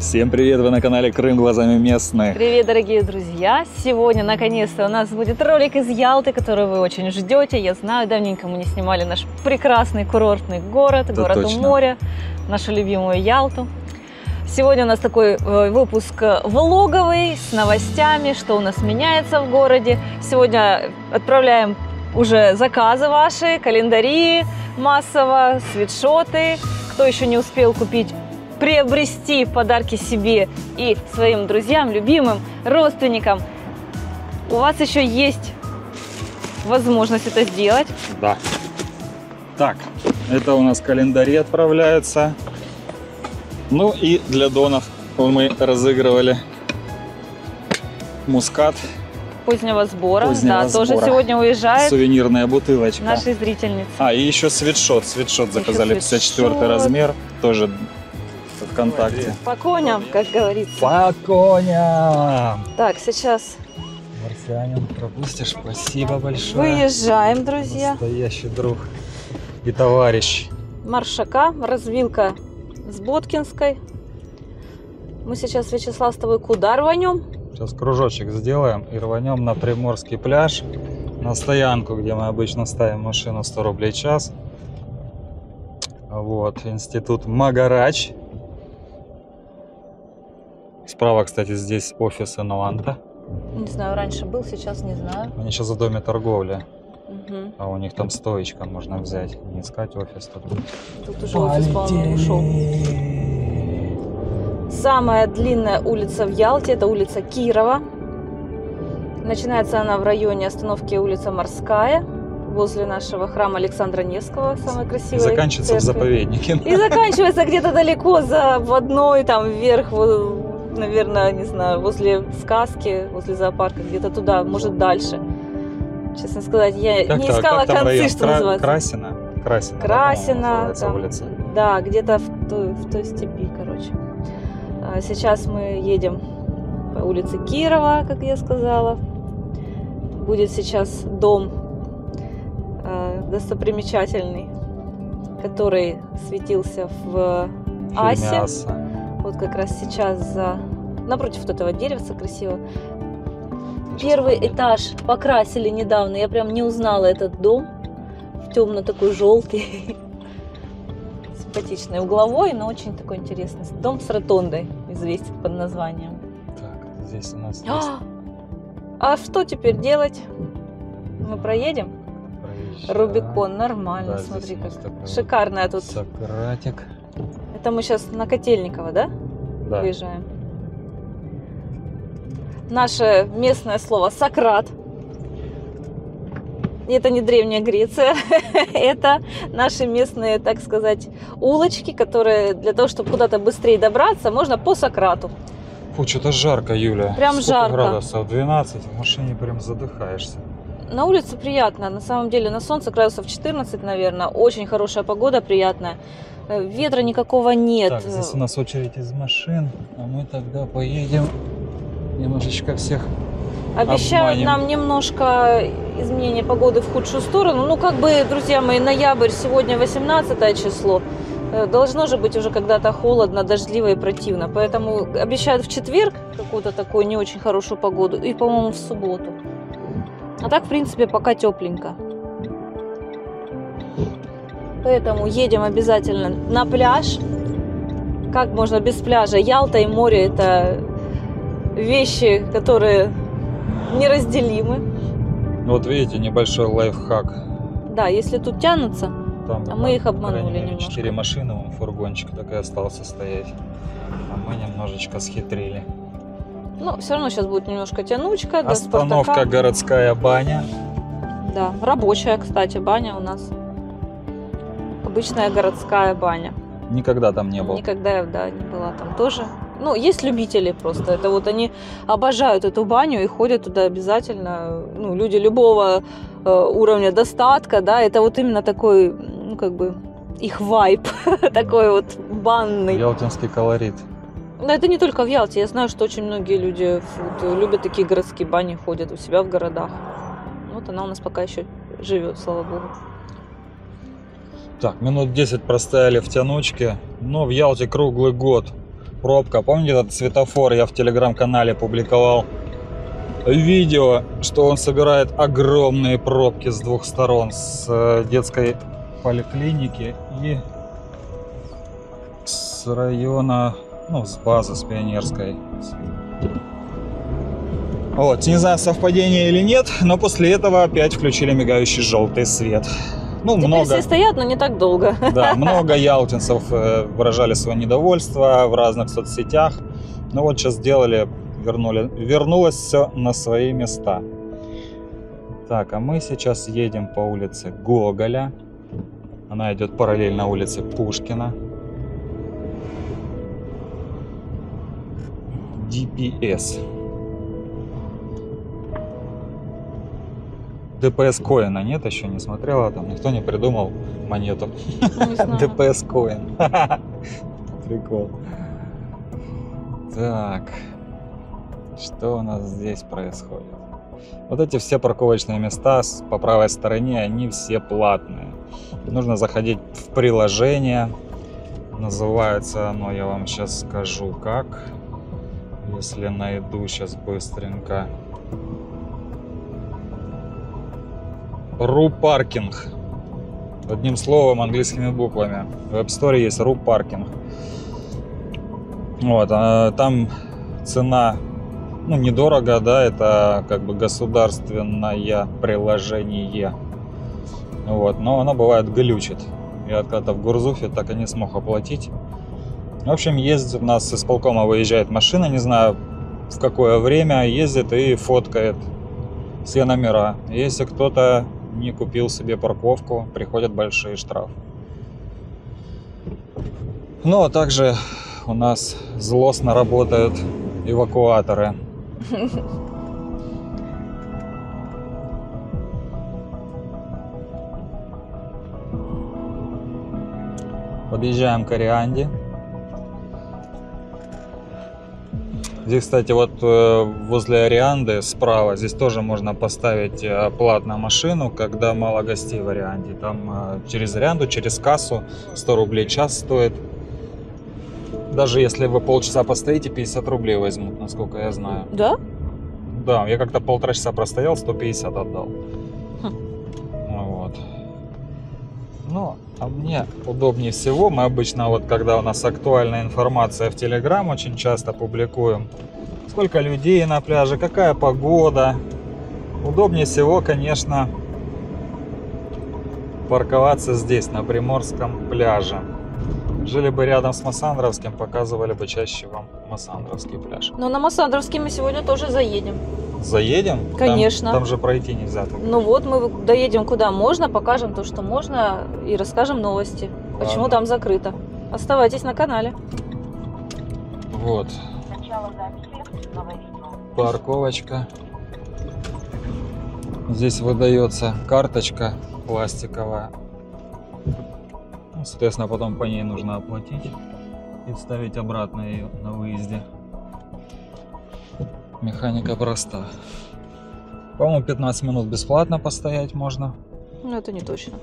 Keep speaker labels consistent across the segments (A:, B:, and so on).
A: Всем привет! Вы на канале Крым глазами местных.
B: Привет, дорогие друзья! Сегодня, наконец-то, у нас будет ролик из Ялты, который вы очень ждете. Я знаю, давненько мы не снимали наш прекрасный курортный город,
A: Это
B: город
A: точно.
B: у моря, нашу любимую Ялту. Сегодня у нас такой выпуск влоговый с новостями, что у нас меняется в городе. Сегодня отправляем уже заказы ваши, календари массово, свитшоты. Кто еще не успел купить, приобрести подарки себе и своим друзьям, любимым, родственникам, у вас еще есть возможность это сделать.
A: Да. Так, это у нас календари отправляются. Ну и для донов мы разыгрывали мускат.
B: Позднего сбора.
A: Позднего
B: да,
A: сбора.
B: тоже сегодня уезжает
A: Сувенирная бутылочка.
B: нашей зрительницы.
A: И еще свитшот. Свитшот заказали, 54 размер. Тоже ВКонтакте.
B: По коням, как говорится.
A: По коням!
B: Так, сейчас
A: Марсианин, пропустишь. Спасибо большое.
B: выезжаем, друзья.
A: Настоящий друг и товарищ.
B: Маршака, развилка с Боткинской. Мы сейчас, Вячеслав, с тобой куда рванем?
A: Сейчас кружочек сделаем и рванем на Приморский пляж, на стоянку, где мы обычно ставим машину, 100 рублей в час. Вот, институт Магарач. Справа, кстати, здесь офис Инованта.
B: Не знаю, раньше был, сейчас не знаю.
A: Они сейчас за доме торговли,
B: Угу.
A: а у них там стоечка, можно взять, не искать офис.
B: Тут уже офис, по-моему, ушел. Самая длинная улица в Ялте – это улица Кирова. Начинается она в районе остановки улица Морская, возле нашего храма Александра Невского, самой красивой
A: И заканчивается в
B: церкви.
A: заповеднике.
B: И заканчивается где-то далеко за водной, там вверх, наверное, не знаю, возле сказки, возле зоопарка, где-то туда, может дальше. Честно сказать, я не искала
A: как там
B: концы,
A: район?
B: что называется.
A: Красина? Красина, да,
B: Красина,
A: по-моему, называется
B: там,
A: улица.
B: да, где-то в той степи, короче. Сейчас мы едем по улице Кирова, как я сказала. Будет сейчас дом достопримечательный, который светился в Асе.
A: Фильмяса.
B: Вот как раз сейчас напротив вот этого деревца красиво. Первый этаж покрасили недавно. Я прям не узнала этот дом. В темно такой желтый. Симпатичный, угловой, но очень такой интересный. Дом с ротондой известен под названием.
A: Так, здесь у нас есть
B: А что теперь делать? Мы проедем?
A: проезжая.
B: Рубикон, нормально,
A: Да,
B: смотри,
A: здесь у нас
B: как
A: такой вот
B: шикарная тут.
A: Сократик.
B: Это мы сейчас на Котельниково, да?
A: Да.
B: Выезжаем. Наше местное слово Сократ. И это не Древняя Греция, это наши местные, так сказать, улочки, которые для того, чтобы куда-то быстрее добраться, можно по Сократу.
A: Фу, что-то жарко, Юля.
B: Прям
A: Сколько
B: жарко.
A: градусов? 12. В машине прям задыхаешься.
B: На улице приятно, на самом деле на солнце градусов 14, наверное, очень хорошая погода, приятная. Ветра никакого нет.
A: Так, здесь у нас очередь из машин, а мы тогда поедем немножечко всех.
B: Обещают
A: обманем.
B: нам немножко изменения погоды в худшую сторону. Ну, как бы, друзья мои, ноябрь, сегодня 18 число. Должно же быть уже когда-то холодно, дождливо и противно. Поэтому обещают в четверг какую-то такую не очень хорошую погоду. И, по-моему, в субботу. А так, в принципе, пока тепленько. Поэтому едем обязательно на пляж. Как можно без пляжа? Ялта и море – это вещи, которые неразделимы.
A: Вот видите, небольшой лайфхак.
B: Да, если тут тянутся,
A: Там,
B: а мы их
A: по
B: обманули
A: крайней мере,
B: немножко.
A: 4 машины, вон фургончик так и остался стоять. А мы немножечко схитрили.
B: ну, все равно сейчас будет немножко тянучка. До
A: Остановка
B: Спартака.
A: городская баня.
B: Да, рабочая, кстати, баня у нас. Обычная городская баня.
A: Никогда там не был.
B: Никогда я, да, не была там тоже. Ну, есть любители просто. Это вот они обожают эту баню и ходят туда обязательно. Ну, люди любого уровня достатка, да, это вот именно такой, ну, как бы, их вайб, такой вот банный.
A: Ялтинский колорит.
B: Но это не только в Ялте. Я знаю, что очень многие люди вот, любят такие городские бани, ходят у себя в городах. Вот она у нас пока еще живет, слава богу.
A: Так, минут 10 простояли в тянучке. Но в Ялте круглый год пробка. Помните этот светофор? Я в телеграм-канале публиковал видео, что он собирает огромные пробки с двух сторон, с детской поликлиники и с района, ну, с базы, с Пионерской. Вот, не знаю, совпадение или нет, но после этого опять включили мигающий желтый свет. Ну,
B: Теперь
A: много.
B: все стоят, но не так долго.
A: Да, много ялтинцев выражали свое недовольство в разных соцсетях. Ну вот сейчас вернулось все на свои места. Так, а мы сейчас едем по улице Гоголя. Она идет параллельно улице Пушкина. ДПС. ДПС коина нет, еще не смотрела, там никто не придумал монету.
B: Не знаю.
A: ДПС коин. Прикол. Так, что у нас здесь происходит? Вот эти все парковочные места по правой стороне, они все платные. Нужно заходить в приложение. Называется оно, я вам сейчас скажу как. Если найду сейчас быстренько. RuParking. Одним словом, английскими буквами. В App Store есть RuParking. Вот, там цена, ну, недорого, да, это как бы государственное приложение. Вот, но оно бывает глючит. Я когда-то в Гурзуфе так и не смог оплатить. В общем, ездит у нас с исполкома, выезжает машина, не знаю в какое время, ездит и фоткает все номера. Если кто-то не купил себе парковку, приходят большие штрафы. Ну, а также у нас злостно работают эвакуаторы. Подъезжаем к Арианде. Здесь, кстати, вот возле Арианды справа, здесь тоже можно поставить платную машину, когда мало гостей в Арианде. Там через Арианду, через кассу 100 рублей час стоит. Даже если вы полчаса постоите, 50 рублей возьмут, насколько я знаю.
B: Да?
A: Да, я как-то полтора часа простоял, 150 отдал. Вот. Ну, а мне удобнее всего, мы обычно, вот когда у нас актуальная информация в Telegram, очень часто публикуем, сколько людей на пляже, какая погода. Удобнее всего, конечно, парковаться здесь, на Приморском пляже. Жили бы рядом с Массандровским, показывали бы чаще вам Массандровский пляж.
B: Но на Массандровский мы сегодня тоже заедем.
A: Заедем?
B: Конечно.
A: Там же пройти нельзя.
B: Ну вот, мы доедем куда можно, покажем то, что можно, и расскажем новости.
A: Ладно.
B: Почему там закрыто. Оставайтесь на канале.
A: Вот. Парковочка. Здесь выдается карточка пластиковая. Соответственно, потом по ней нужно оплатить и вставить обратно ее на выезде. Механика проста. По-моему, 15 минут бесплатно постоять можно.
B: Ну, это не точно.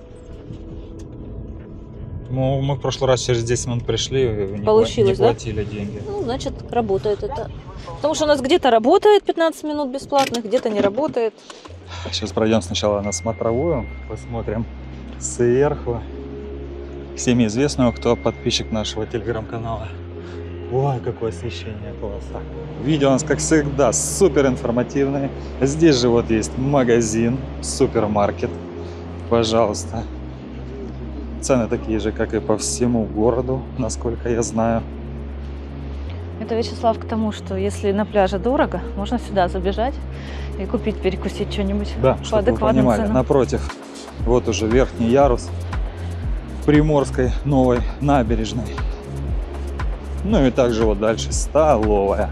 A: Ну, мы в прошлый раз через 10 минут пришли, не
B: Получилось, да?
A: платили деньги.
B: Ну, значит, работает это. Потому что у нас где-то работает 15 минут бесплатных, где-то не работает.
A: Сейчас пройдем сначала на смотровую, посмотрим сверху. Всем известного, кто подписчик нашего телеграм-канала. Ой, какое освещение, классно. Видео у нас, как всегда, супер информативное. Здесь же вот есть магазин, супермаркет. Пожалуйста. Цены такие же, как и по всему городу, насколько я знаю.
B: Это, Вячеслав, к тому, что если на пляже дорого, можно сюда забежать и купить, перекусить что-нибудь
A: Да,
B: по
A: чтобы вы
B: адекватным
A: понимали,
B: ценам.
A: напротив, вот уже верхний ярус Приморской новой набережной. Ну и также вот дальше столовая.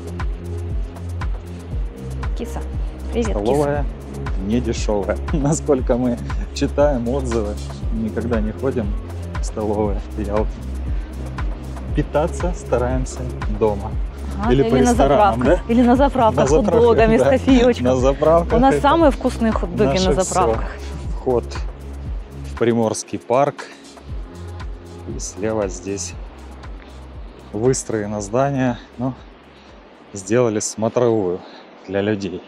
B: Киса. Привет,
A: Столовая не дешевая. Насколько мы читаем отзывы, никогда не ходим в столовые в Ялте. Питаться стараемся дома.
B: Киса. Ага,
A: Или по
B: на
A: ресторанам,
B: заправках.
A: да?
B: Или на заправках
A: На заправках,
B: хот-догами,
A: да.
B: с кофеечком.
A: На заправках.
B: У нас
A: это
B: самые вкусные хот-доги
A: наше
B: на заправках.
A: всё. Вход в Приморский парк. И слева здесь выстроено здание, но сделали смотровую для людей.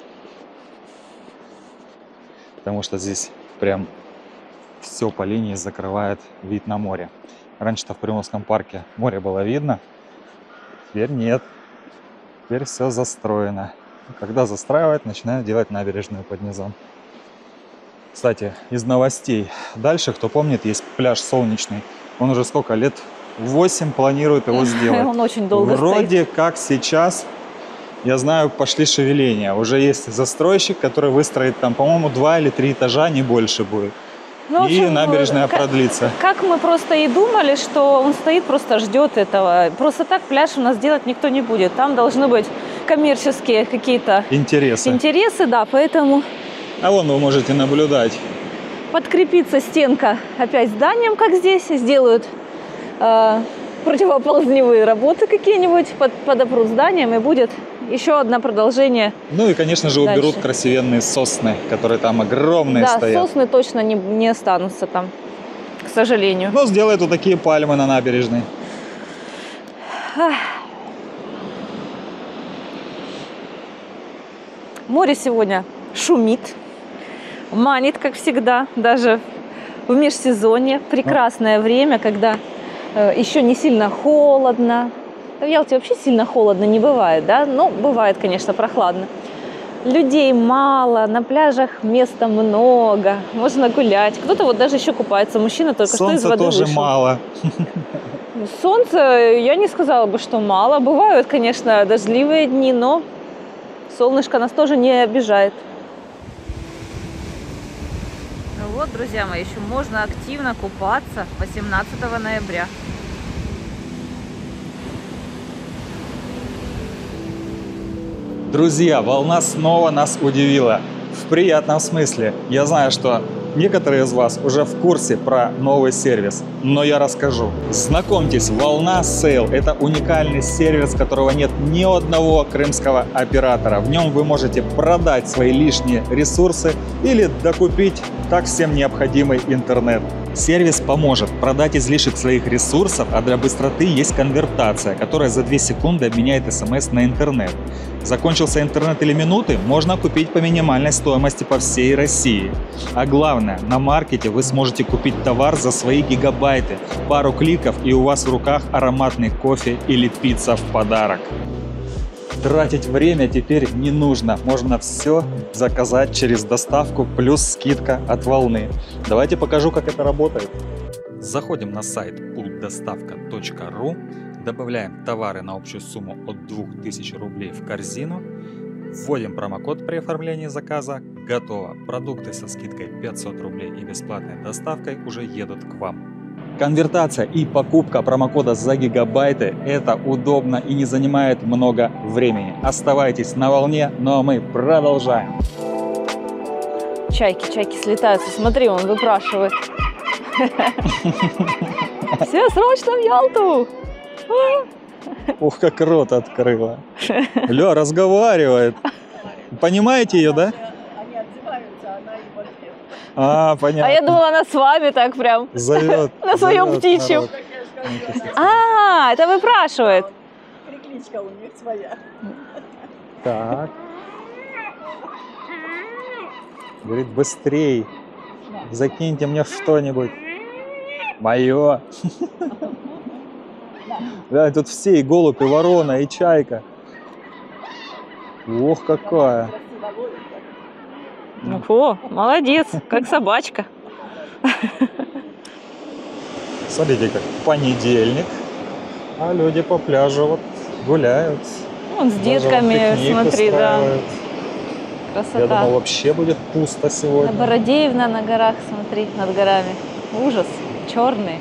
A: Потому что здесь прям все по линии закрывает вид на море. Раньше-то в Приморском парке море было видно, теперь нет. Теперь все застроено. Когда застраивают, начинают делать набережную под низом. Кстати, из новостей. Дальше, кто помнит, есть пляж Солнечный. Он уже сколько лет? 8 планирует его сделать.
B: Он очень долго
A: Вроде как сейчас, я знаю, пошли шевеления. Уже есть застройщик, который выстроит там, по-моему, 2 или 3 этажа, не больше будет.
B: Ну, в общем,
A: и набережная продлится.
B: Как мы просто и думали, что он стоит, просто ждет этого. Просто так пляж у нас делать никто не будет. Там должны быть коммерческие какие-то интересы, да, поэтому...
A: А вон вы можете наблюдать.
B: Подкрепится стенка опять зданием, как здесь. Сделают противоползневые работы какие-нибудь, подопрут зданием, и будет еще одно продолжение.
A: Ну и, конечно же, уберут красивенные сосны, которые там огромные стоят.
B: Да, сосны точно не останутся там, к сожалению.
A: Ну, сделают вот такие пальмы на набережной.
B: Море сегодня шумит, манит, как всегда, даже в межсезонье. Прекрасное время, когда еще не сильно холодно. В Ялте вообще сильно холодно не бывает, да? Но бывает, конечно, прохладно. Людей мало, на пляжах места много, можно гулять. Кто-то вот даже еще купается. Мужчина только что из воды
A: тоже
B: вышел.
A: мало.
B: Солнца я не сказала бы, что мало. Бывают, конечно, дождливые дни, но солнышко нас тоже не обижает. Ну вот, друзья мои, еще можно активно купаться 18 ноября.
A: Друзья, волна снова нас удивила. В приятном смысле. Я знаю, что некоторые из вас уже в курсе про новый сервис, но я расскажу. Знакомьтесь, Волна Сейл – это уникальный сервис, которого нет ни одного крымского оператора. В нем вы можете продать свои лишние ресурсы или докупить так всем необходимый интернет. Сервис поможет продать излишек своих ресурсов, а для быстроты есть конвертация, которая за 2 секунды обменяет смс на интернет. Закончился интернет или минуты, можно купить по минимальной стоимости по всей России. А главное, на маркете вы сможете купить товар за свои гигабайты. Пару кликов, и у вас в руках ароматный кофе или пицца в подарок. Тратить время теперь не нужно. Можно все заказать через доставку плюс скидка от Волны. Давайте покажу, как это работает. Заходим на сайт pultdostavka.ru, добавляем товары на общую сумму от 2000 рублей в корзину, вводим промокод при оформлении заказа. Готово. Продукты со скидкой 500 рублей и бесплатной доставкой уже едут к вам. Конвертация и покупка промокода за гигабайты – это удобно и не занимает много времени. Оставайтесь на волне, ну а мы продолжаем.
B: Чайки слетаются. Смотри, он выпрашивает. Все, срочно в Ялту!
A: Ух, как рот открыла. Ля, разговаривает. Понимаете ее, да? А, понятно.
B: А я думала, она с вами так прям
A: зовет,
B: на своем птичьем. А, это выпрашивает.
C: Перекличка у них своя.
A: Так. Говорит, быстрей. Закиньте мне что-нибудь. Мое. Да, тут все, и голубь, и ворона, и чайка. Ох, какая.
B: Ну, о, молодец, как собачка.
A: Смотрите, как понедельник, а люди по пляжу вот гуляют.
B: Он с детками, смотри, да. Красота.
A: Я думал, вообще будет пусто сегодня.
B: Бородеевна на горах, смотри, над горами. Ужас, черный.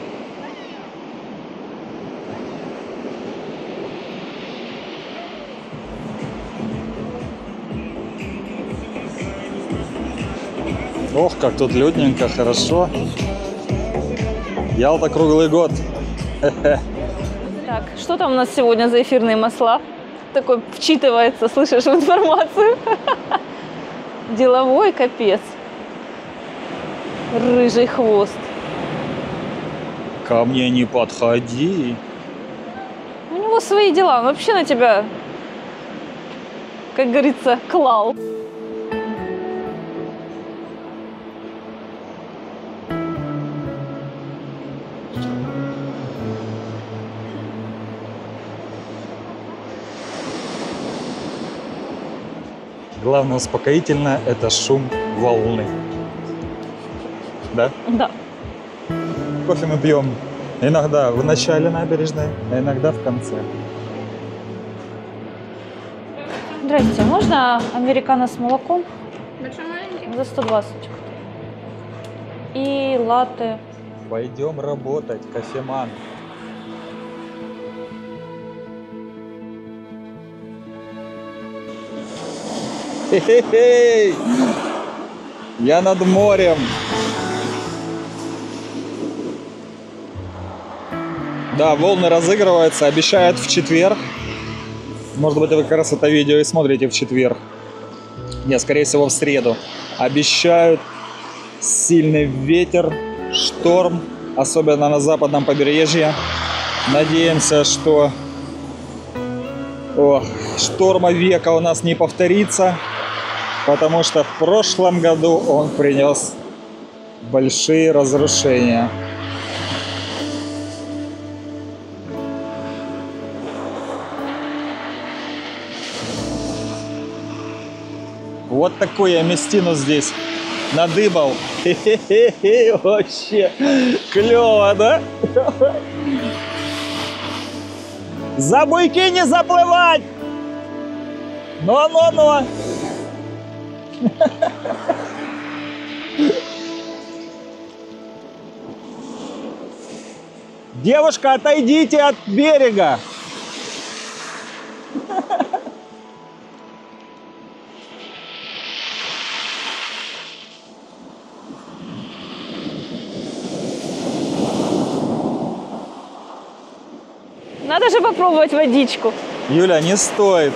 A: Ох, как тут людненько, хорошо. Ялта круглый год.
B: Так, что там у нас сегодня за эфирные масла? Такой вчитывается, слышишь, в информацию. Деловой капец. Рыжий хвост.
A: Ко мне не подходи.
B: У него него свои дела. Он вообще на тебя, как говорится, клал.
A: Главное успокоительное – это шум волны. Да?
B: Да.
A: Кофе мы пьем иногда в начале набережной, а иногда в конце.
B: Здрасте, можно американо с молоком?
C: Большой маленький?
B: За 120. И латте.
A: Пойдем работать, кофеман. Хе-хе-хей! Я над морем. Да, волны разыгрываются, обещают в четверг. Может быть, вы как раз это видео и смотрите в четверг. Нет, скорее всего, в среду. Обещают сильный ветер, шторм, особенно на западном побережье. Надеемся, что шторма века у нас не повторится, потому что в прошлом году он принес большие разрушения. Вот такую я местину здесь надыбал. Хе-хе-хе, вообще клево, да? За буйки не заплывать! Но-но-но! Девушка, отойдите от берега!
B: Надо же попробовать водичку.
A: Юля, не стоит.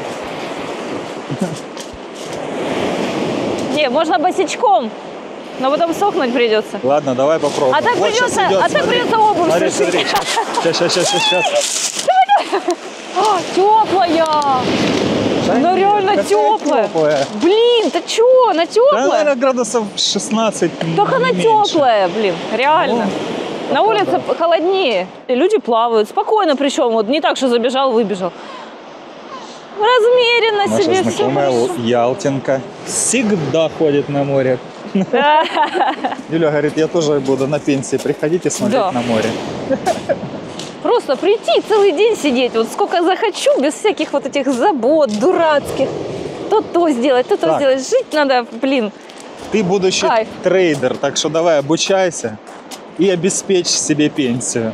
B: Не, можно босичком, но потом сохнуть придется.
A: Ладно, давай попробуем.
B: А так
A: Вот
B: придется,
A: щас идет, смотри.
B: придется обувь
A: Смотри,
B: сушить.
A: смотри. Сейчас.
B: Теплая! Она реально теплая. Блин, ты чё? Она
A: Да,
B: теплая?
A: наверное, градусов 16.
B: Только она
A: меньше.
B: теплая, блин, реально. На улице холоднее. И люди плавают спокойно, причем вот не так, что забежал, выбежал. Размеренно
A: Наша
B: себе все.
A: знакомая Ялтинка всегда ходит на море. Юля говорит, я тоже буду на пенсии. Приходите смотреть
B: Да.
A: на море.
B: Просто прийти целый день сидеть, вот сколько захочу, без всяких вот этих забот дурацких. То сделать, то
A: Так.
B: сделать. Жить надо, блин.
A: Ты будущий
B: Кайф.
A: трейдер, так что давай обучайся и обеспечь себе пенсию.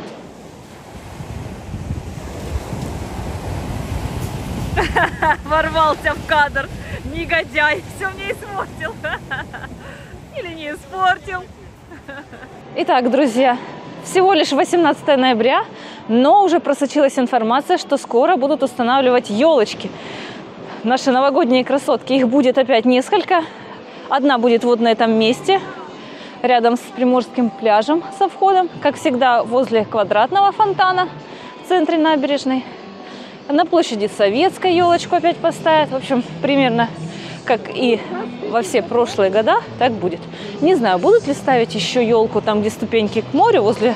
B: Ворвался в кадр, негодяй, все мне испортил. Или не испортил. Итак, друзья, всего лишь 18 ноября, но уже просочилась информация, что скоро будут устанавливать елочки. Наши новогодние красотки, их будет опять несколько. Одна будет вот на этом месте, рядом с Приморским пляжем со входом, как всегда, возле квадратного фонтана в центре набережной. На площади Советской елочку опять поставят. В общем, примерно как и во все прошлые года, так будет. Не знаю, будут ли ставить еще елку там, где ступеньки к морю, возле...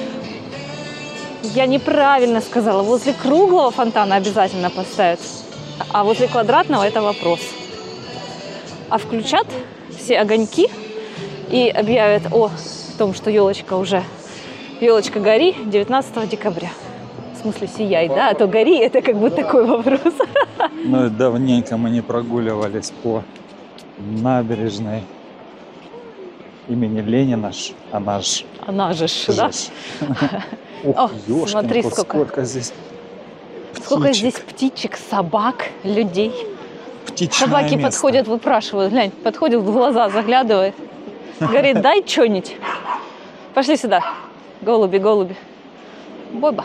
B: Я неправильно сказала, возле круглого фонтана обязательно поставят. А возле квадратного это вопрос. А включат все огоньки и объявят о том, что елочка гори 19 декабря. В смысле, сияй, да? А то гори, это как бы такой вопрос.
A: Ну и давненько мы не прогуливались по набережной имени Ленина, она ж.
B: Она же, да?
A: Ух,
B: О,
A: ёшкин
B: смотри,
A: кот, сколько здесь
B: Сколько
A: птичек.
B: здесь птичек, собак, людей.
A: Птичное
B: Собаки
A: место.
B: подходят, выпрашивают. Глянь, подходит в глаза, заглядывает. Говорит, дай что-нибудь. Пошли сюда. Голуби, голуби. Боба.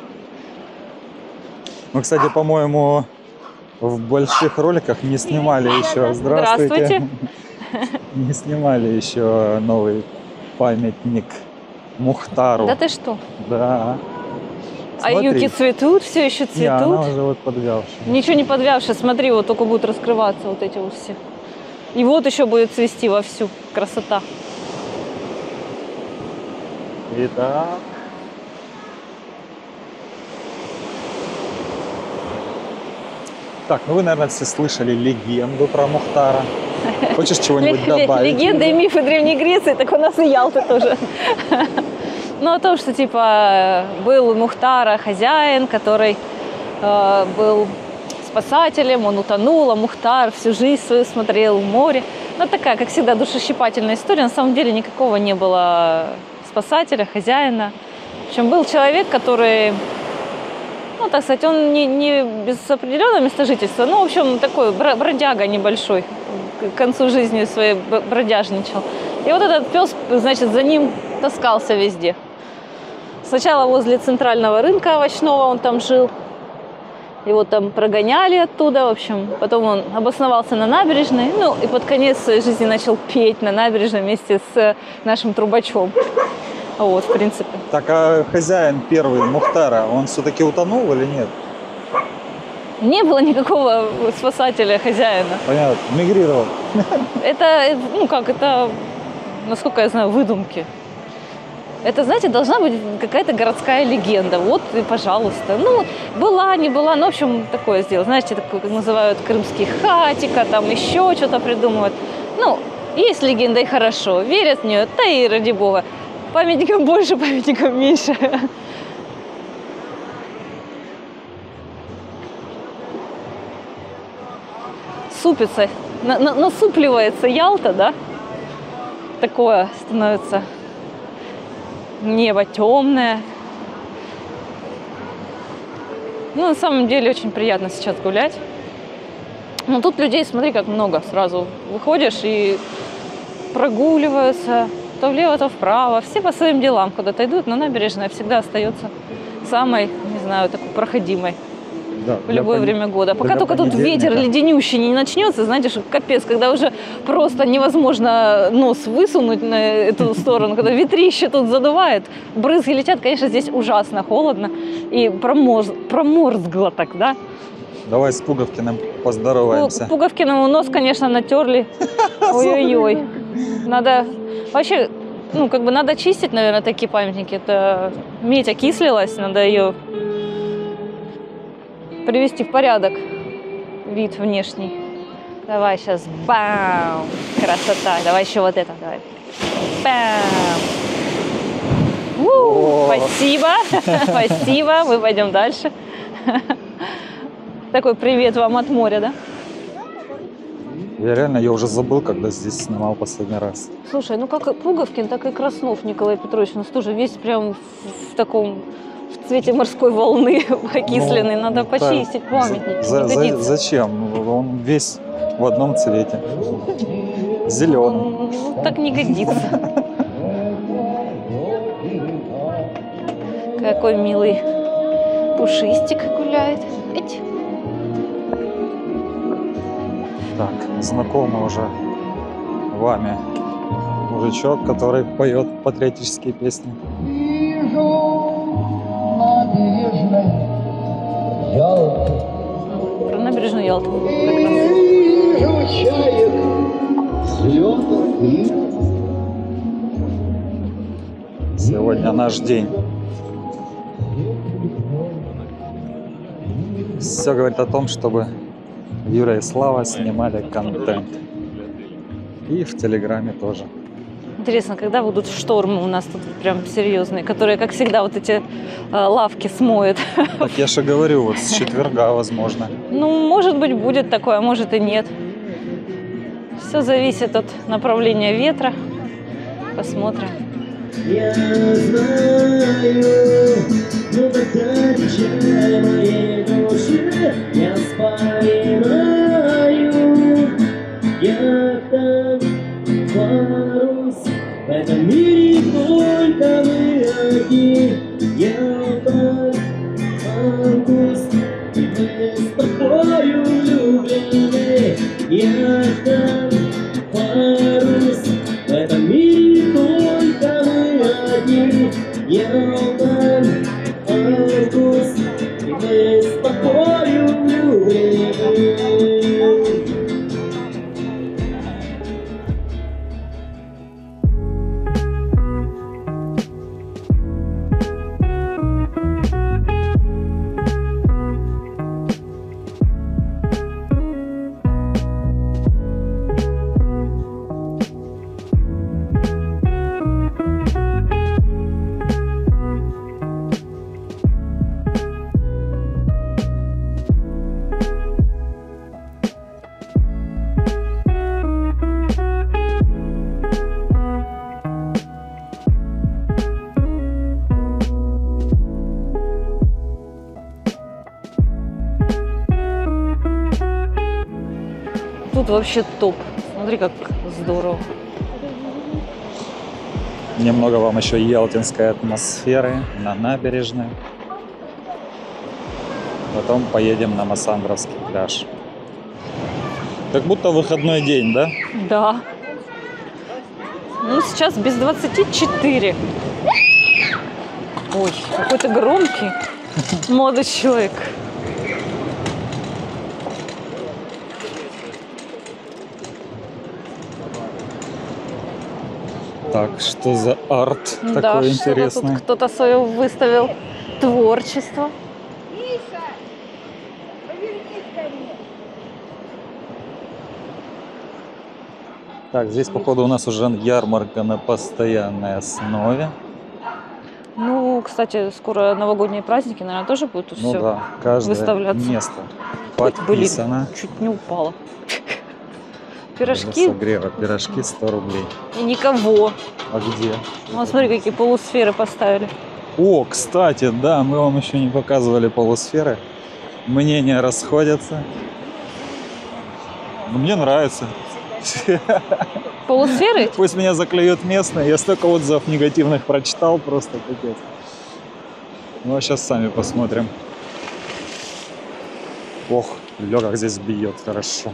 A: Мы, кстати, по-моему, в больших роликах не снимали еще.
B: Здравствуйте.
A: Не снимали еще новый памятник Мухтару.
B: Да ты что?
A: Да.
B: А юки цветут, все еще цветут.
A: Не, она уже вот подвявшая.
B: Ничего не подвявшая, смотри, вот только будут раскрываться вот эти вот все. И вот еще будет цвести вовсю. Красота.
A: Итак. Так, ну вы, наверное, все слышали легенду про Мухтара. Хочешь чего-нибудь добавить?
B: Легенды и мифы Древней Греции, так у нас и Ялта тоже. Ну, о том, что, типа, был у Мухтара хозяин, который был спасателем, он утонул, а Мухтар всю жизнь свою смотрел в море. Ну, такая, как всегда, душещипательная история. На самом деле никакого не было спасателя, хозяина. В общем, был человек, который, ну, так сказать, он не без определенного места жительства, ну, в общем, такой бродяга небольшой, к концу жизни своей бродяжничал. И вот этот пес, значит, за ним таскался везде. Сначала возле центрального рынка овощного он там жил. Его там прогоняли оттуда, в общем. Потом он обосновался на набережной. Ну, и под конец своей жизни начал петь на набережной вместе с нашим трубачом. Вот, в принципе.
A: Так, а хозяин первый, Мухтара, он все-таки утонул или нет?
B: Не было никакого спасателя, хозяина.
A: Понятно, мигрировал.
B: Это, ну как, это, насколько я знаю, выдумки. Это, знаете, должна быть какая-то городская легенда. Вот и пожалуйста. Ну, была, не была, ну, в общем, такое сделать. Знаете, такое, как называют, крымский хатика, там еще что-то придумывают. Ну, есть легенда и хорошо. Верят в нее, да и ради бога. Памятников больше, памятников меньше. Супится, насупливается Ялта, да? Такое становится. Небо темное. Ну, на самом деле, очень приятно сейчас гулять. Но тут людей, смотри, как много. Сразу выходишь и прогуливаются то влево, то вправо. Все по своим делам куда-то идут, но набережная всегда остается самой, не знаю, такой проходимой. Да, в любое время года. Пока только тут ветер леденющий не начнется, знаете, что капец, когда уже просто невозможно нос высунуть на эту сторону, когда ветрище тут задувает, брызги летят, конечно, здесь ужасно холодно и проморзгло так, да?
A: Давай с Пуговкиным поздороваемся.
B: Пуговкиному нос, конечно, натерли. Ой-ой-ой. Надо вообще, ну, как бы надо чистить, наверное, такие памятники. Это медь окислилась, надо ее привести в порядок, вид внешний. Давай сейчас, бам, красота. Давай еще вот это, давай. Бам. Спасибо, спасибо. Мы пойдем дальше. Такой привет вам от моря, да?
A: Я уже забыл, когда здесь снимал последний раз.
B: Слушай, ну как и Пуговкин, так и Краснов Николай Петрович у нас тоже весь прям в таком... в цвете морской волны окисленный. Надо почистить памятник.
A: Зачем? Он весь в одном цвете. Зеленым.
B: Ну, так не годится. Какой милый пушистик гуляет. Эть.
A: Так, знакомый уже вами мужичок, который поет патриотические песни.
B: Про набережную Ялту
A: Сегодня наш день. Все говорит о том, чтобы Юра и Слава снимали контент. И в Телеграме тоже.
B: Интересно, когда будут штормы у нас тут прям серьезные, которые, как всегда, вот эти лавки смоют.
A: Так я же говорю, вот с четверга, возможно.
B: Ну, может быть, будет такое, а может и нет. Все зависит от направления ветра. Посмотрим. Я знаю, но тогда печаль моей души я вспоминаю, я там варусь. В этом мире только мы одни. Я там август, и мы с тобою влюблены. Я там варусь. В этом мире только мы одни. Я там август. тут вообще топ. Смотри, как здорово.
A: Немного вам еще ялтинской атмосферы на набережной. Потом поедем на Массандровский пляж. Как будто выходной день, да?
B: Да. Ну, сейчас без 24. Ой, какой ты громкий молодой человек.
A: Так, что за арт
B: Да,
A: такой
B: что-то
A: интересный?
B: тут кто-то свое выставил творчество.
C: Миша, поверни скорее.
A: Так, здесь, походу, у нас уже ярмарка на постоянной основе.
B: Ну, кстати, скоро новогодние праздники, наверное, тоже будет тут
A: Ну
B: все
A: да, каждое
B: выставляться.
A: место
B: Ой,
A: подписано.
B: чуть не упала.
A: Для
B: Пирожки
A: согрева. Пирожки 100 рублей.
B: и никого.
A: А где?
B: Вот смотри, какие полусферы поставили.
A: О, кстати, да, мы вам еще не показывали полусферы. Мнения расходятся. Но мне нравится.
B: Полусферы?
A: Пусть меня заклюют местные. Я столько отзывов негативных прочитал, просто капец. Ну а сейчас сами посмотрим. Ох, лё, как здесь бьет, хорошо.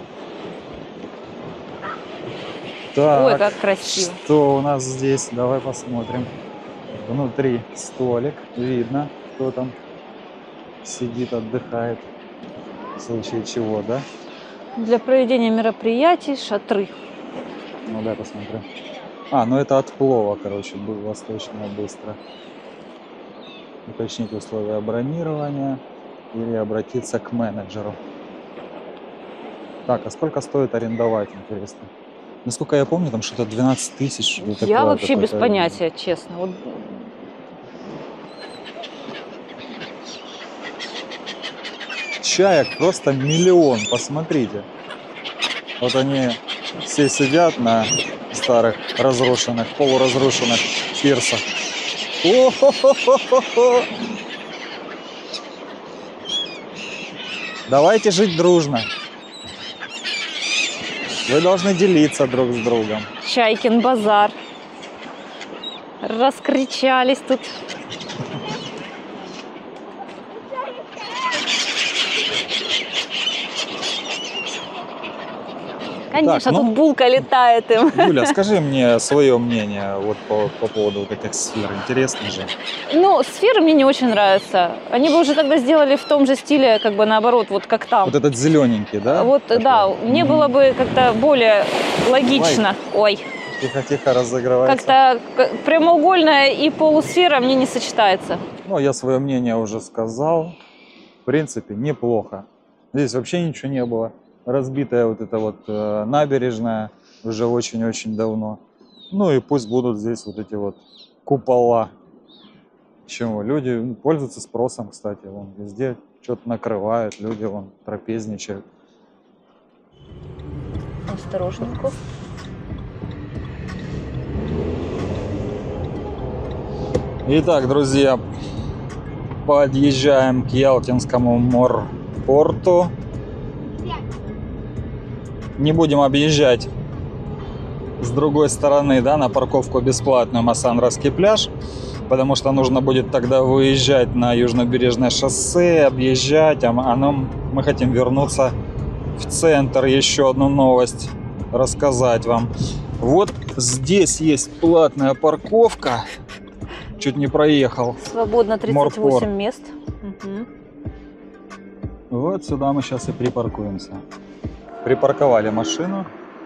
A: Так,
B: Ой, как красиво.
A: что у нас здесь? Давай посмотрим. Внутри столик. Видно, кто там сидит, отдыхает. В случае чего, да?
B: Для проведения мероприятий шатры.
A: Ну дай посмотрим. А, ну это от плова, короче, был восточного быстро. Уточнить условия бронирования или обратиться к менеджеру. Так, а сколько стоит арендовать, интересно? Насколько я помню, там что-то 12 тысяч.
B: Я вообще без понятия, честно. Вот.
A: Чаек просто миллион, посмотрите. Вот они все сидят на старых разрушенных, полуразрушенных пирсах. О-хо-хо-хо-хо-хо. Давайте жить дружно. Вы должны делиться друг с другом.
B: Чайкин базар. Раскричались тут. Конечно,
A: Так, ну-
B: тут булка летает им.
A: Юля, скажи мне свое мнение вот по поводу вот этих сфер. Интересно же.
B: Ну, сферы мне не очень нравятся. Они бы уже тогда сделали в том же стиле, как бы наоборот, вот как там.
A: Вот этот зелененький, да?
B: Вот,
A: Такой?
B: да, мне было бы как-то более логично. Ой,
A: Тихо-тихо разыгрывается.
B: как-то прямоугольная и полусфера мне не сочетается.
A: Ну, я свое мнение уже сказал. В принципе, неплохо. Здесь вообще ничего не было. Разбитая вот эта вот набережная уже очень-очень давно. Ну и пусть будут здесь вот эти вот купола. Чего? Люди пользуются спросом, кстати. Вон везде что-то накрывают, люди вон трапезничают.
B: Осторожненько.
A: Итак, друзья, подъезжаем к Ялтинскому морпорту. Не будем объезжать с другой стороны, да, на парковку бесплатную Массандровский пляж, потому что нужно будет тогда выезжать на Южнобережное шоссе, объезжать, мы хотим вернуться в центр. Еще одну новость рассказать вам. Вот здесь есть платная парковка. Чуть не проехал.
B: Свободно 38
A: Морпорт.
B: мест. Угу.
A: Вот сюда мы сейчас и припаркуемся. Припарковали машину.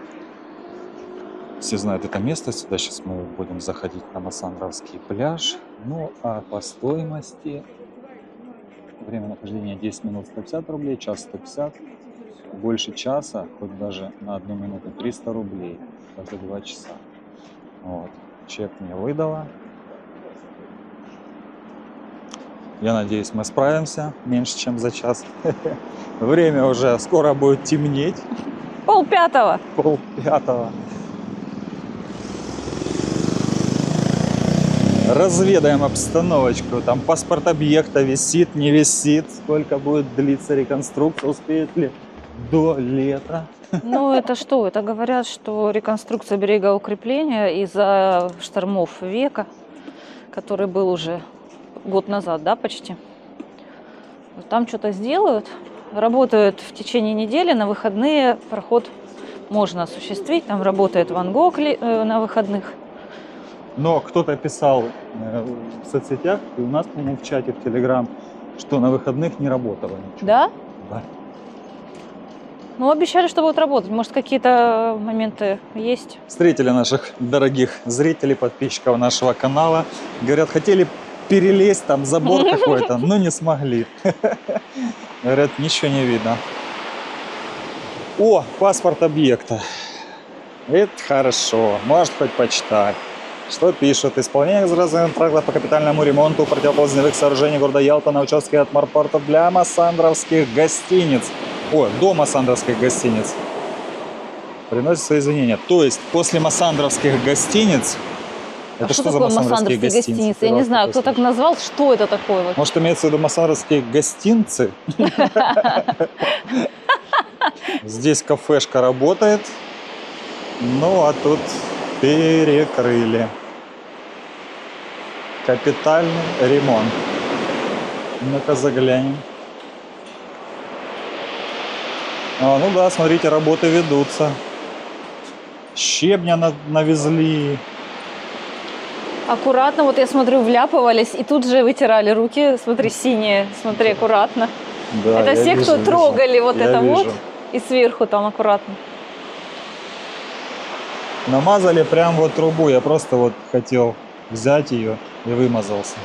A: Все знают это место. Сюда сейчас мы будем заходить на Массандровский пляж. Ну а по стоимости время нахождения 10 минут 150 рублей, час 150. Больше часа, хоть даже на 1 минуту 300 рублей. Это 2 часа. Вот. Чек мне выдала. Я надеюсь, мы справимся меньше, чем за час. Время уже скоро будет темнеть.
B: 4:30.
A: 4:30. Разведаем обстановочку. Там паспорт объекта висит, не висит. Сколько будет длиться реконструкция, успеет ли до лета.
B: Ну, это что? Это говорят, что реконструкция берегоукрепления из-за штормов века, который был уже год назад, да, почти. Там что-то сделают. Работают в течение недели, на выходные проход можно осуществить. Там работает Ван Гог на выходных.
A: Но кто-то писал в соцсетях, и у нас, по-моему, в чате, в Телеграм, что на выходных не работало ничего.
B: Да?
A: Да.
B: Ну, обещали, что будут работать. Может, какие-то моменты есть?
A: Встретили наших дорогих зрителей, подписчиков нашего канала. Говорят, хотели перелезть, там забор какой-то, но не смогли. Говорят, ничего не видно. О, паспорт объекта. Это хорошо, может хоть почитать. Что пишут? Исполнение государственного проекта по капитальному ремонту противоположных сооружений города Ялта на участке от морпорта для массандровских гостиниц. О, до массандровских гостиниц. Приносятся извинения. То есть после массандровских гостиниц... Это что за массандровские гостиницы?
B: Я не знаю, кто так назвал, что это такое? Вот?
A: Может, имеется в виду массандровские гостинцы? Здесь кафешка работает. Ну, а тут перекрыли. Капитальный ремонт. Ну-ка заглянем. А, ну да, смотрите, работы ведутся. Щебня навезли.
B: Аккуратно, вот я смотрю, вляпывались и тут же вытирали руки. Смотри, синие, смотри, аккуратно.
A: Да,
B: это все, кто трогали вот это
A: вижу.
B: вот. И сверху там аккуратно.
A: Намазали прям вот трубу. Я просто вот хотел взять ее и вымазался.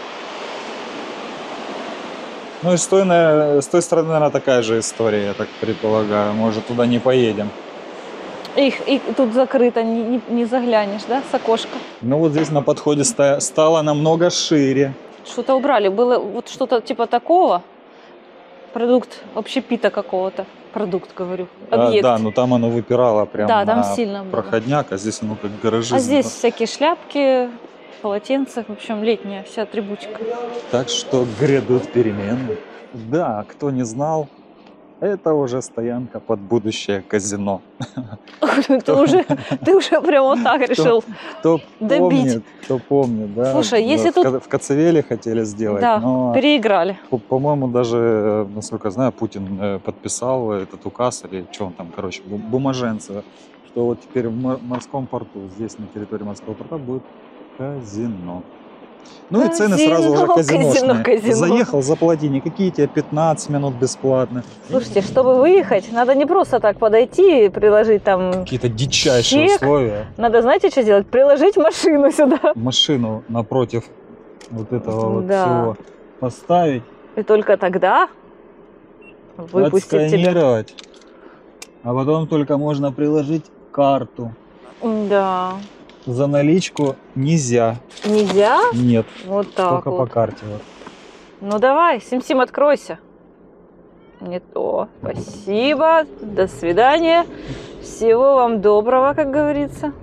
A: Ну и с той стороны, наверное, такая же история, я так предполагаю. Может, туда не поедем.
B: И тут закрыто, не заглянешь, да, с окошка?
A: Ну вот здесь на подходе стало намного шире.
B: Что-то убрали. Было вот что-то типа такого. Продукт общепита какого-то. Продукт, говорю. Объект.
A: Да, но там оно выпирало прямо
B: да, там
A: на
B: сильно было.
A: проходняк, а здесь оно как гаражи.
B: А здесь всякие шляпки, полотенца, в общем, летняя вся атрибутика.
A: Так что грядут перемены. Да, кто не знал, это уже стоянка под будущее казино.
B: Ты уже прям вот так решил
A: Кто
B: добить.
A: помнит, да.
B: Слушай, если тут...
A: В Коцевеле хотели сделать,
B: Да,
A: но,
B: переиграли.
A: по-моему, даже, насколько я знаю, Путин подписал этот указ, или что он там, короче, бумаженцево, что вот теперь в морском порту, здесь на территории морского порта будет казино. Ну и цены сразу уже казиношные.
B: Казино.
A: Заехал, заплати, никакие тебе 15 минут бесплатно.
B: Слушайте, чтобы выехать, надо не просто так подойти и приложить там...
A: Какие-то дичайшие
B: чек.
A: условия.
B: Надо, знаете, что делать? Приложить машину сюда.
A: Машину напротив вот этого вот
B: Да.
A: всего поставить,
B: И только тогда выпустить тебя.
A: отсканировать, а потом только можно приложить карту.
B: Да.
A: За наличку нельзя.
B: Нельзя?
A: Нет,
B: Вот так
A: только
B: вот.
A: по карте. Вот.
B: Ну давай, Сим-Сим, откройся. Не то. Спасибо. До свидания. Всего вам доброго, как говорится.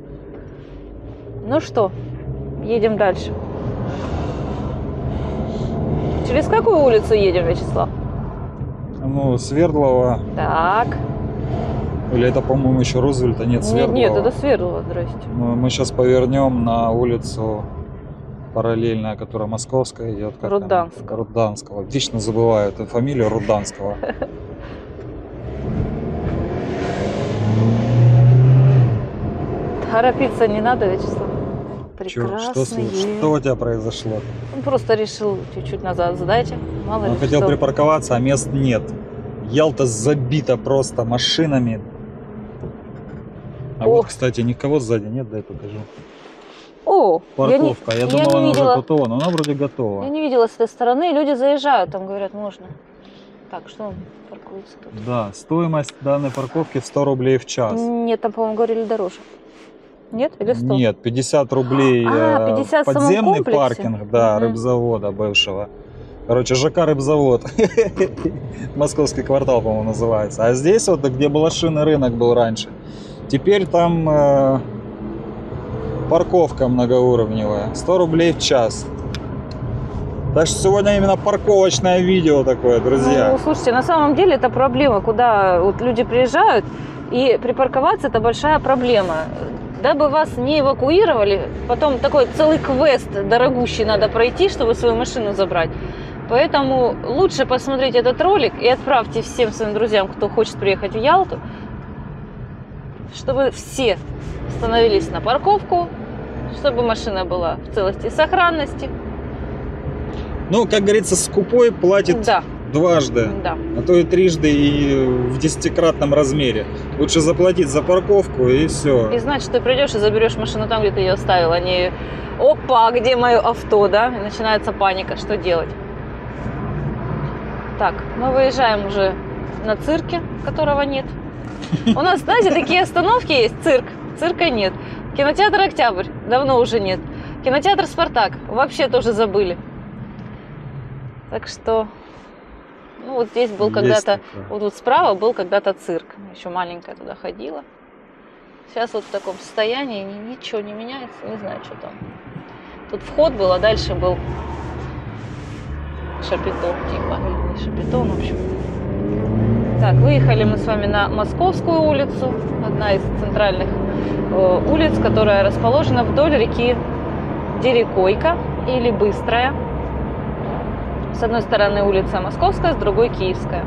B: Ну что, едем дальше. Через какую улицу едем, Вячеслав?
A: Ну, Свердлова,
B: Так.
A: или это, по-моему, еще Рузвельта, нет, Свердлова.
B: Нет, это Свердлова, здрасте.
A: Мы сейчас повернем на улицу параллельная, которая московская идет. как она?
B: Руданского.
A: Руданского. Вечно забываю эту фамилию Руданского.
B: Торопиться не надо, Вячеслав. Прекрасно
A: Что у тебя произошло?
B: Он просто решил чуть-чуть назад сдать. Мало
A: Он
B: ли
A: хотел
B: что.
A: припарковаться, а мест нет. Ялта забита просто машинами. А
B: Ох.
A: вот, кстати, никого сзади нет, дай покажу.
B: О,
A: Парковка. Я думал,
B: не
A: она уже
B: видела.
A: готова, но она вроде готова.
B: Я не видела с этой стороны. Люди заезжают, там говорят, можно. Так, что он паркуется тут?
A: Да, стоимость данной парковки 100 рублей в час.
B: Нет, там, по-моему, говорили дороже. Нет? Или 100?
A: Нет, 50 рублей
B: 50 в самом
A: подземный
B: комплексе?
A: паркинг, да,
B: Мгм.
A: рыбзавода бывшего. Короче, ЖК Рыбзавод. Московский квартал, по-моему, называется. А здесь вот, где блошиный рынок был раньше. Теперь там парковка многоуровневая. 100 рублей в час. Так что сегодня именно парковочное видео такое, друзья.
B: Ну, слушайте, на самом деле это проблема, куда вот люди приезжают, и припарковаться это большая проблема. Дабы вас не эвакуировали, потом такой целый квест дорогущий надо пройти, чтобы свою машину забрать. Поэтому лучше посмотреть этот ролик и отправьте всем своим друзьям, кто хочет приехать в Ялту, чтобы все становились на парковку, чтобы машина была в целости и сохранности.
A: Ну, как говорится, скупой платит
B: Да,
A: дважды,
B: да.
A: а то и трижды, и в 10-кратном размере. Лучше заплатить за парковку и все.
B: И значит, ты придешь и заберешь машину там, где ты ее оставил, а не опа, где мое авто, да? И начинается паника, что делать. Так, мы выезжаем уже на цирке, которого нет. У нас, знаете, такие остановки есть, цирка нет. Кинотеатр «Октябрь» давно уже нет. Кинотеатр «Спартак» вообще тоже забыли. Так что, ну вот здесь был когда-то,
A: такое.
B: вот тут справа был когда-то цирк. Еще маленькая туда ходила. Сейчас вот в таком состоянии, ничего не меняется, не знаю, что там. Тут вход был, а дальше был шапито, типа, или не шапито, в общем. Так, выехали мы с вами на Московскую улицу, одна из центральных улиц, которая расположена вдоль реки Дерекойка или Быстрая. С одной стороны улица Московская, с другой Киевская.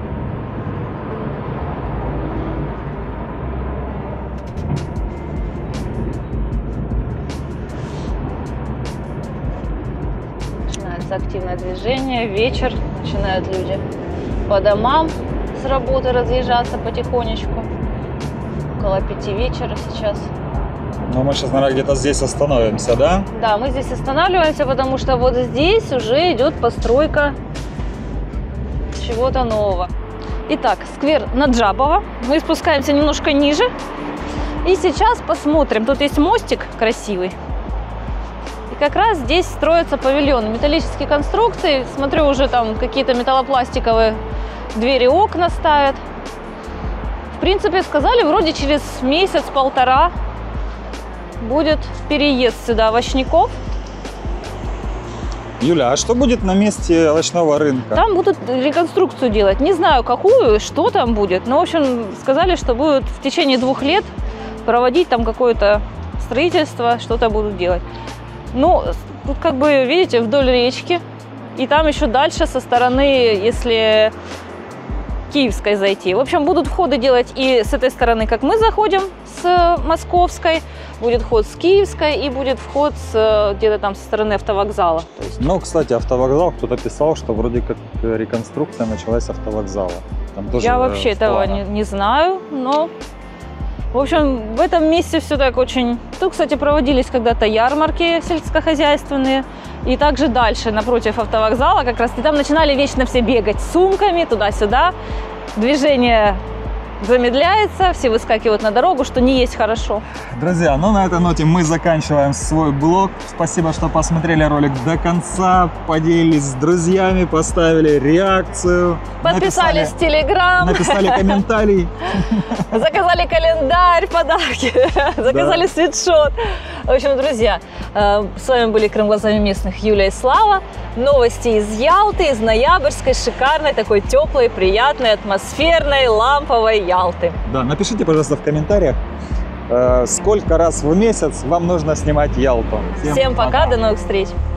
B: Начинается активное движение, вечер, начинают люди по домам с работы разъезжаться потихонечку. Около 5 вечера сейчас.
A: Ну, мы сейчас, наверное, где-то здесь остановимся, да?
B: Да, мы здесь останавливаемся, потому что вот здесь уже идет постройка чего-то нового. Итак, сквер Наджабова. Мы спускаемся немножко ниже. И сейчас посмотрим. Тут есть мостик красивый. И как раз здесь строятся павильоны. Металлические конструкции. Смотрю, уже там какие-то металлопластиковые двери, окна ставят. В принципе, сказали, вроде через месяц-полтора будет переезд сюда овощников.
A: Юля, а что будет на месте овощного рынка?
B: Там будут реконструкцию делать. Не знаю, какую, что там будет. Но, в общем, сказали, что будут в течение 2 лет проводить там какое-то строительство, что-то будут делать. Ну, тут как бы, видите, вдоль речки. И там еще дальше со стороны, если Киевской зайти. В общем, будут входы делать и с этой стороны, как мы заходим, с Московской. Будет вход с Киевской и будет вход где-то там со стороны автовокзала. То есть...
A: Ну, кстати, автовокзал, кто-то писал, что вроде как реконструкция началась с автовокзала. Там тоже
B: Я вообще этого не знаю, но... В общем, в этом месте все так очень... Тут, кстати, проводились когда-то ярмарки сельскохозяйственные. И также дальше, напротив автовокзала, как раз и там начинали вечно все бегать с сумками туда-сюда. Движение замедляется, все выскакивают на дорогу, что не есть хорошо.
A: Друзья, ну на этой ноте мы заканчиваем свой блог. Спасибо, что посмотрели ролик до конца, поделились с друзьями, поставили реакцию.
B: Подписались в Телеграм.
A: Написали комментарий.
B: Заказали календарь, подарки, заказали свитшот. В общем, друзья, с вами были Крым глазами местных Юлия и Слава. Новости из Ялты, из ноябрьской, шикарной, такой теплой, приятной, атмосферной, ламповой Ялты.
A: Да, напишите, пожалуйста, в комментариях, сколько раз в месяц вам нужно снимать Ялту.
B: Всем пока, до новых встреч.